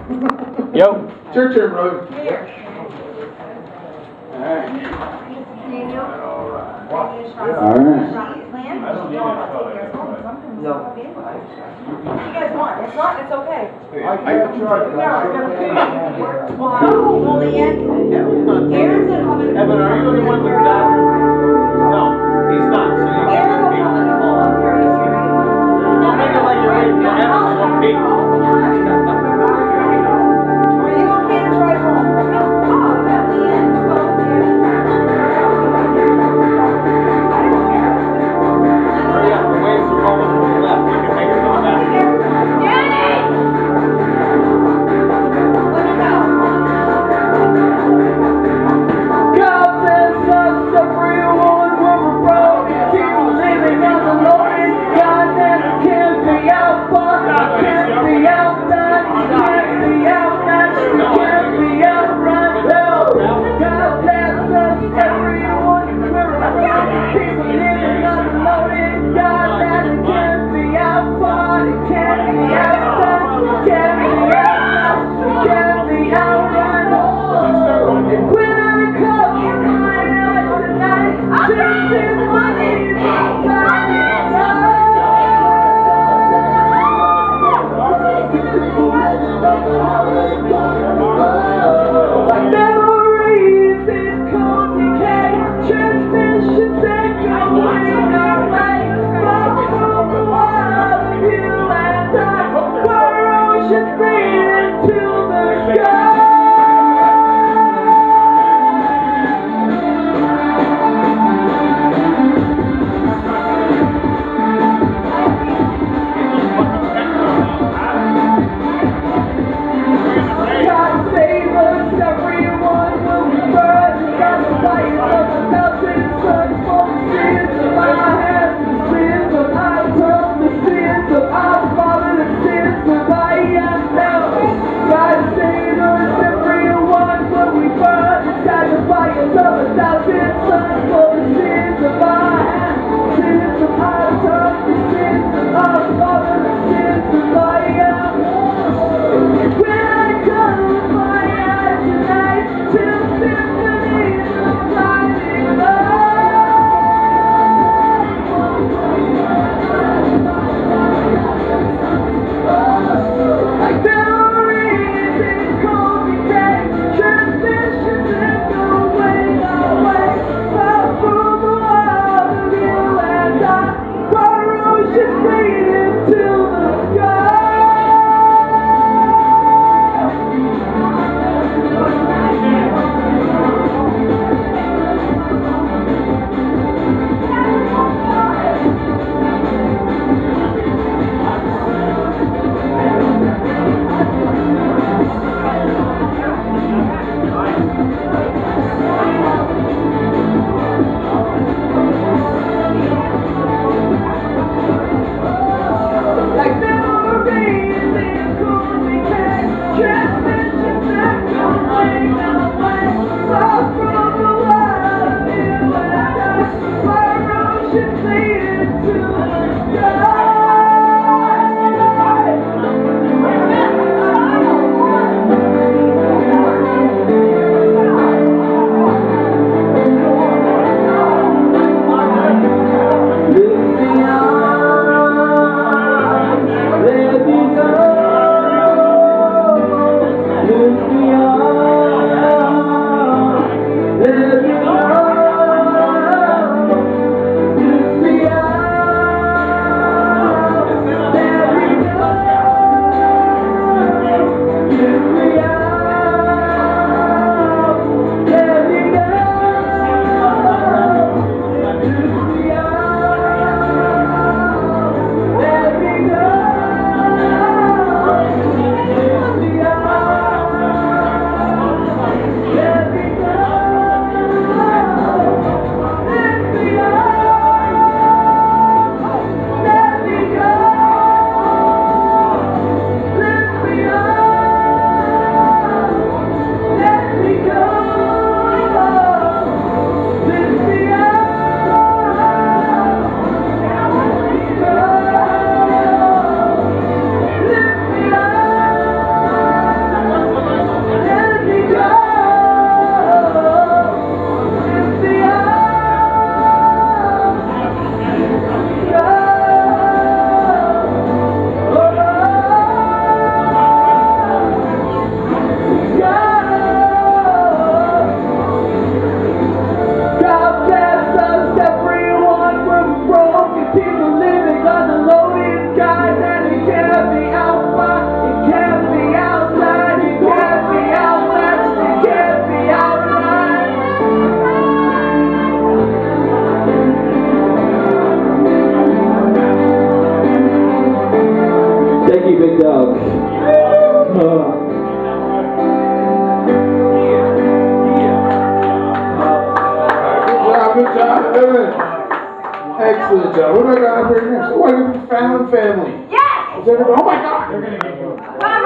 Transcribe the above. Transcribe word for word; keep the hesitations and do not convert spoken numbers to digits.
Yo. It's your turn, brother. Here. All right. Daniel. All right. All right. Plan? I don't need a shot. No. If you guys want, if not, it's okay. I can't charge. No, only Ed. Aaron's in coming. Evan, are you the one with that? No, he's not. So you Aaron can't will repeat. come in the whole up here, you see, right? Don't make it like you're waiting for Evan to repeat. Are you okay to drive home? Oh, at the end. Hurry up, the waves are rolling to the left. You can make it go back. God bless us, everyone, when we're broke. Keep living on the Lord. God never can be outfought. Can't be outdone. Can't be outmatched. Can't be outrun. No. God bless us, everyone, when we're broke. Keep living on the Lord. God never can be outfought. Can't be outdone. Can't be outmatched. Can't be outrun. When I come in my eyes tonight, chasing money, like memories in cold decay, transmissions echoing our way, far from the wild of you and I, where oceans fade into the sky. God save us, everyone, when we burn the fires of the mountain sun for the sins of our hands, the sins of our tongue, the sins of our father, the sins of I am now. God save us, everyone, when we burn inside the fires of a thousand suns for the sins of our hands, the sins of our tongue, the sins of our father, the sins of I am. When I close my eyes tonight to symphonies of blinding light, like memories in cold decay, transmissions echoing our way, far from the wild of you and I, where oceans fade into the sky. Like memories in cold decay, transmissions echoing our way, far from the wild of you and I, where oceans fade into the sky. Lift me up, let me go. Lift me up, let me go. Lift me up, let me go. Lift me up, let me go. Let me go. Big Dog. Uh, Good job, good job, Evan. Excellent job. What do I got up here next? Oh, I got the Fallon family. Yes! Is everybody? Oh my God! Bye.